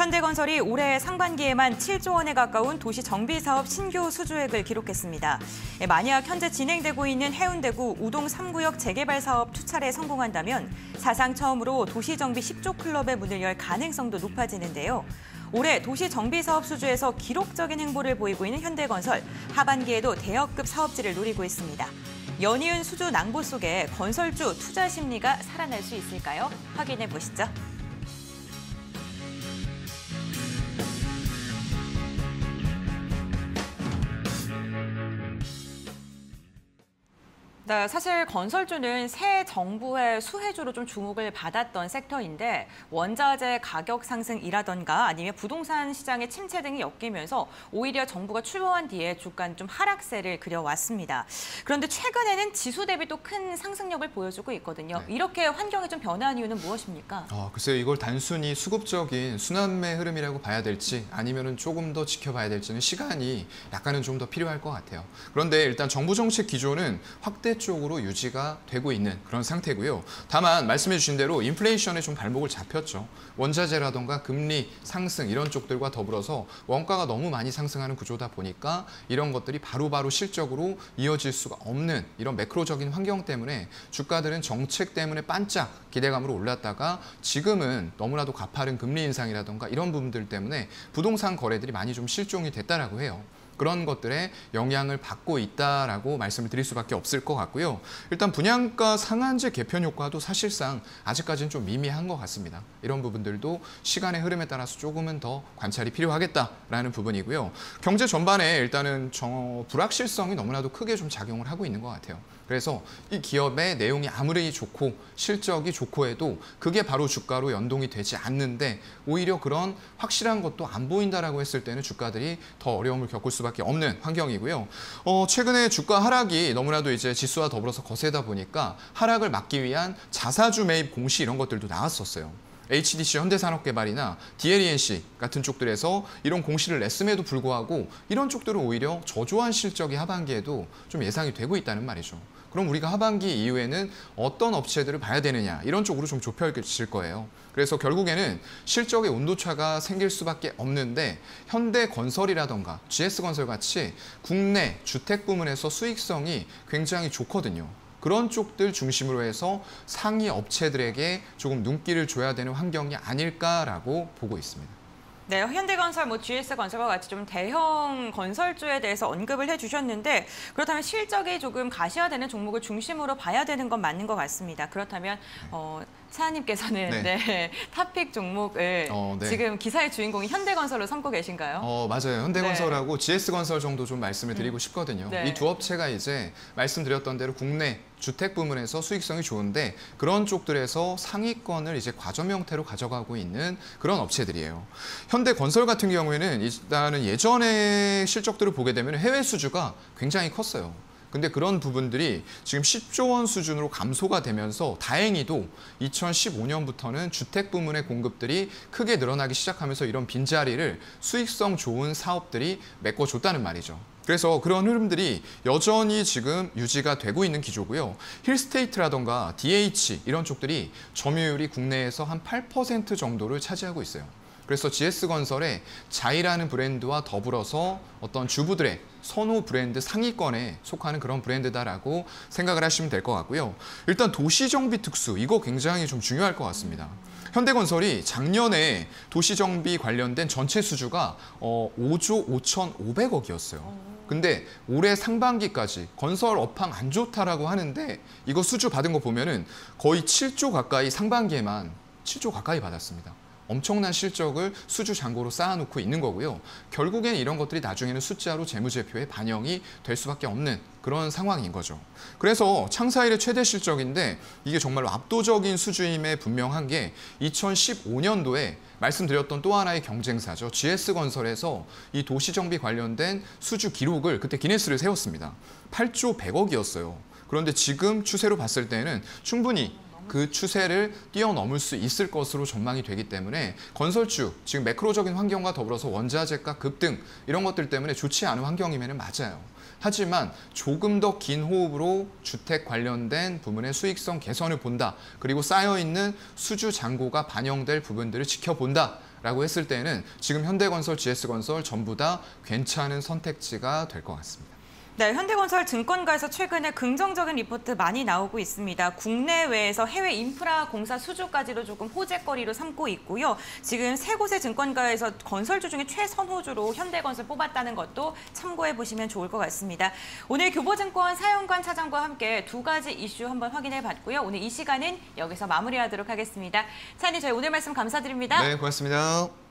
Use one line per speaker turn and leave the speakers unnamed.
현대건설이 올해 상반기에만 7조 원에 가까운 도시 정비 사업 신규 수주액을 기록했습니다. 만약 현재 진행되고 있는 해운대구 우동 3구역 재개발 사업 투차례 성공한다면 사상 처음으로 도시 정비 10조 클럽의 문을 열 가능성도 높아지는데요. 올해 도시 정비 사업 수주에서 기록적인 행보를 보이고 있는 현대건설, 하반기에도 대여급 사업지를 노리고 있습니다. 연이은 수주 낭보 속에 건설주 투자 심리가 살아날 수 있을까요? 확인해 보시죠. 네, 사실 건설주는 새 정부의 수혜주로 좀 주목을 받았던 섹터인데 원자재 가격 상승이라던가 아니면 부동산 시장의 침체 등이 엮이면서 오히려 정부가 출범한 뒤에 주가는 좀 하락세를 그려왔습니다. 그런데 최근에는 지수 대비 또 큰 상승력을 보여주고 있거든요.
네.
이렇게 환경이 좀 변화한 이유는 무엇입니까?
글쎄요. 이걸 단순히 수급적인 순환매 흐름이라고 봐야 될지 아니면은 조금 더 지켜봐야 될지는 시간이 약간은 좀 더 필요할 것 같아요. 그런데 일단 정부 정책 기조는 확대 쪽으로 유지가 되고 있는 그런 상태고요. 다만 말씀해 주신 대로 인플레이션에 좀 발목을 잡혔죠. 원자재라던가 금리 상승 이런 쪽들과 더불어서 원가가 너무 많이 상승하는 구조다 보니까 이런 것들이 바로바로 실적으로 이어질 수가 없는 이런 매크로적인 환경 때문에 주가들은 정책 때문에 반짝 기대감으로 올랐다가 지금은 너무나도 가파른 금리 인상이라던가 이런 부분들 때문에 부동산 거래들이 많이 좀 실종이 됐다라고 해요. 그런 것들에 영향을 받고 있다라고 말씀을 드릴 수밖에 없을 것 같고요. 일단 분양가 상한제 개편 효과도 사실상 아직까지는 좀 미미한 것 같습니다. 이런 부분들도 시간의 흐름에 따라서 조금은 더 관찰이 필요하겠다라는 부분이고요. 경제 전반에 일단은 불확실성이 너무나도 크게 좀 작용을 하고 있는 것 같아요. 그래서 이 기업의 내용이 아무리 좋고 실적이 좋고 해도 그게 바로 주가로 연동이 되지 않는데 오히려 그런 확실한 것도 안 보인다라고 했을 때는 주가들이 더 어려움을 겪을 수밖에 없는 환경이고요. 최근에 주가 하락이 너무나도 이제 지수와 더불어서 거세다 보니까 하락을 막기 위한 자사주 매입 공시 이런 것들도 나왔었어요. HDC 현대산업개발이나 DLENC 같은 쪽들에서 이런 공시를 냈음에도 불구하고 이런 쪽들은 오히려 저조한 실적이 하반기에도 좀 예상이 되고 있다는 말이죠. 그럼 우리가 하반기 이후에는 어떤 업체들을 봐야 되느냐 이런 쪽으로 좀 좁혀질 거예요. 그래서 결국에는 실적의 온도차가 생길 수밖에 없는데 현대건설이라던가 GS건설 같이 국내 주택 부문에서 수익성이 굉장히 좋거든요. 그런 쪽들 중심으로 해서 상위 업체들에게 조금 눈길을 줘야 되는 환경이 아닐까라고 보고 있습니다.
네, 현대건설, GS건설과 같이 좀 대형 건설주에 대해서 언급을 해주셨는데 그렇다면 실적이 조금 가시화되는 종목을 중심으로 봐야 되는 건 맞는 것 같습니다. 그렇다면 사장님께서는 네, 탑픽 종목을
네.
지금 기사의 주인공이 현대건설로 삼고 계신가요?
맞아요. 현대건설하고 GS건설 정도 좀 말씀을 드리고 싶거든요.
네.
이 두 업체가 이제 말씀드렸던 대로 국내 주택 부문에서 수익성이 좋은데 그런 쪽들에서 상위권을 이제 과점 형태로 가져가고 있는 그런 업체들이에요. 현대건설 같은 경우에는 일단은 예전의 실적들을 보게 되면 해외 수주가 굉장히 컸어요. 근데 그런 부분들이 지금 10조 원 수준으로 감소가 되면서 다행히도 2015년부터는 주택 부문의 공급들이 크게 늘어나기 시작하면서 이런 빈자리를 수익성 좋은 사업들이 메꿔줬다는 말이죠. 그래서 그런 흐름들이 여전히 지금 유지가 되고 있는 기조고요. 힐스테이트라던가 DH 이런 쪽들이 점유율이 국내에서 한 8% 정도를 차지하고 있어요. 그래서 GS건설의 자이라는 브랜드와 더불어서 어떤 주부들의 선호 브랜드 상위권에 속하는 그런 브랜드다라고 생각을 하시면 될 것 같고요. 일단 도시정비 특수, 이거 굉장히 좀 중요할 것 같습니다. 현대건설이 작년에 도시정비 관련된 전체 수주가 5조 5,500억이었어요. 근데 올해 상반기까지 건설 업황 안 좋다라고 하는데 이거 수주 받은 거 보면은 거의 7조 가까이 상반기에만 7조 가까이 받았습니다. 엄청난 실적을 수주 잔고로 쌓아놓고 있는 거고요. 결국엔 이런 것들이 나중에는 숫자로 재무제표에 반영이 될 수밖에 없는 그런 상황인 거죠. 그래서 창사 이래 최대 실적인데 이게 정말로 압도적인 수주임에 분명한 게 2015년도에 말씀드렸던 또 하나의 경쟁사죠. GS건설에서 이 도시정비 관련된 수주 기록을 그때 기네스를 세웠습니다. 8조 100억이었어요. 그런데 지금 추세로 봤을 때는 충분히 그 추세를 뛰어넘을 수 있을 것으로 전망이 되기 때문에 건설주, 지금 매크로적인 환경과 더불어서 원자재가 급등 이런 것들 때문에 좋지 않은 환경이면 맞아요. 하지만 조금 더 긴 호흡으로 주택 관련된 부문의 수익성 개선을 본다. 그리고 쌓여있는 수주 잔고가 반영될 부분들을 지켜본다. 라고 했을 때는 지금 현대건설, GS건설 전부 다 괜찮은 선택지가 될 것 같습니다.
네, 현대건설 증권가에서 최근에 긍정적인 리포트 많이 나오고 있습니다. 국내외에서 해외 인프라 공사 수주까지도 조금 호재거리로 삼고 있고요. 지금 세 곳의 증권가에서 건설주 중에 최선호주로 현대건설 뽑았다는 것도 참고해 보시면 좋을 것 같습니다. 오늘 교보증권 사연관 차장과 함께 두 가지 이슈 한번 확인해 봤고요. 오늘 이 시간은 여기서 마무리하도록 하겠습니다. 차장님, 저희 오늘 말씀 감사드립니다.
네, 고맙습니다.